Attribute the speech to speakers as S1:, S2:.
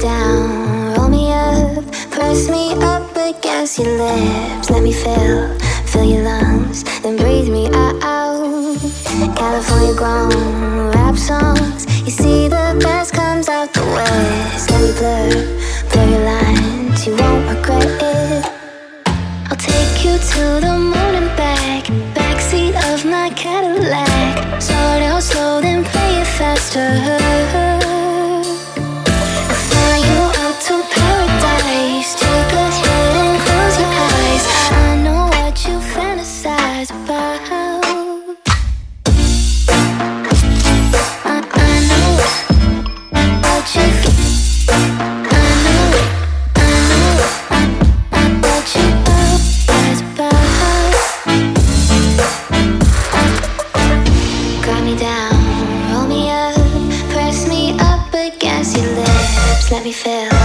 S1: down, roll me up, press me up against your lips. Let me fill your lungs, then breathe me out. California grown rap songs, you see the best comes out the west. Let me blur your lines, you won't regret it. I'll take you to the moon and back, backseat of my Cadillac. Start out slow, then play it faster. Let me feel